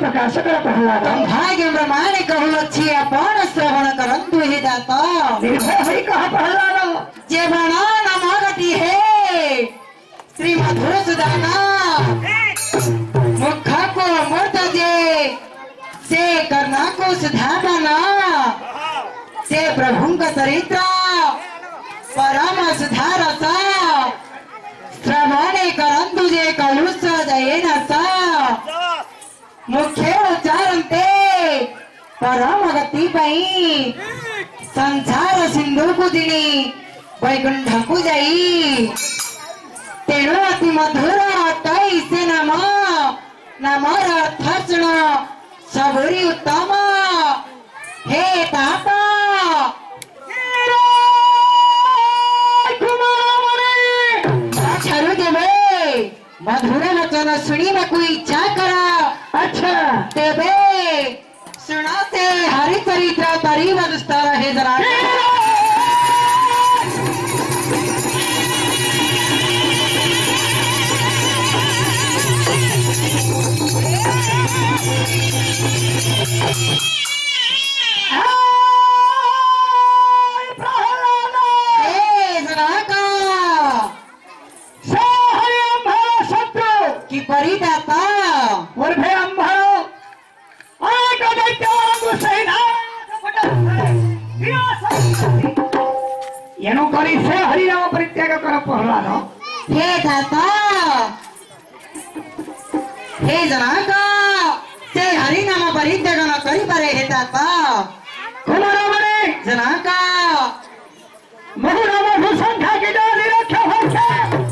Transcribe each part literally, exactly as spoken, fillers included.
प्रकाश कर प्रहलाद भाग्य ब्रह्मांड कहू अच्छी अपन श्रवण करंतु हे दाता निर्भय हरि कहा प्रहलाद जे बना नमागति है श्री मधुर सुदाना मुख को मूर्त जे से करना को सुधारना से प्रभु का चरित्र परम सुधारसा श्रवणे करंतु जे कलुष जयेन सा मुख्य उच्चारण ते परम गति पई संसार सिंधु को दिनी वैकुंठ को जाई तेणु अति मधुर तई से नम नमर अर्थर्चन सबुरी उत्तम हे ताता मधुर वचन सुनी में कोई इच्छा करा अच्छा तेबे सुना से हरि चरित्र तरी वदस्ता रहे जरा परिदाता वर्भे अंभरो अनेक दैत्यारंगु सहित एनु करी से हरि नाम परित्याग कर प्रहलाद हे दाता हे जनक से हरि नाम परित्याग न करी पारे हे दाता कुमार मने जनक महु नाम भूषण की डाली रक्षा होके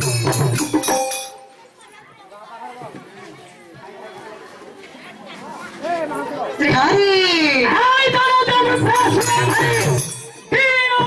हरि हाय दोनों देव प्रश्न हरि तीनों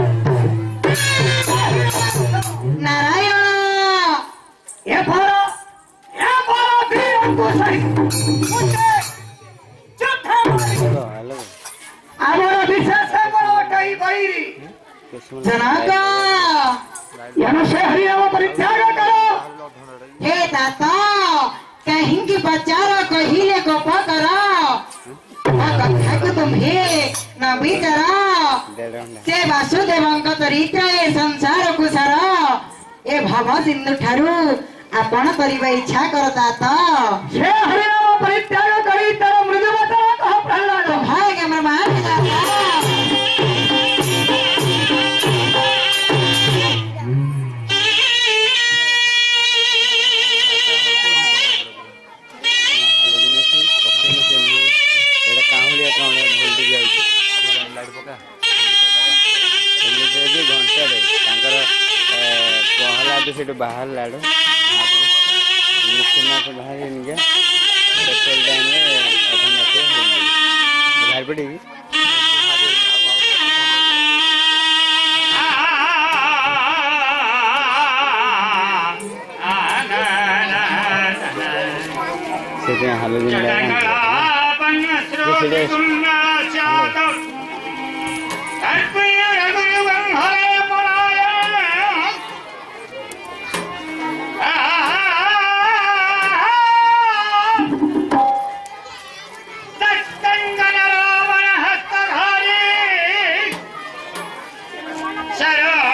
नारायण ये फारा ये फारा तीनों को सही मुझे चुप हेलो हेलो आमरा विशेष है बड़ा कई बैरी जनक यनु से हरि नाम परित्याग करो हे दाता कहीं की बचारा कहिले को पकड़ा कथा को तुम्हें न बिचरा से वासुदेवंक चरित्र ए संसार को सारा ए भव सिंधु ठारू आपण करिबा इच्छा करता त से हरि नाम परित्याग करी तर मृदु वचन कह प्रहलाद भाग्य ब्रह्मांड दाता से बाहर लाड़ मुख्यनाथ बाहर निका पेट्रोल डैम बाहर पड़ी से हाल दिन Shut up!